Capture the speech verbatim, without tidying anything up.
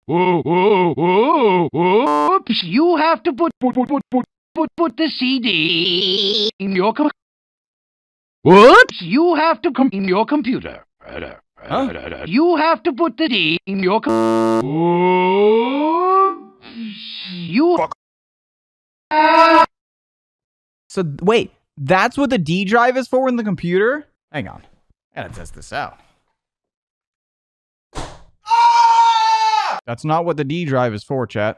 Oops, you have to put put put put put put, put the C D in your com. Whoops, you have to come in your computer. Huh? You have to put the D in your com. You. So wait, that's what the D drive is for in the computer? Hang on, I gotta test this out. Ah! That's not what the D drive is for, chat.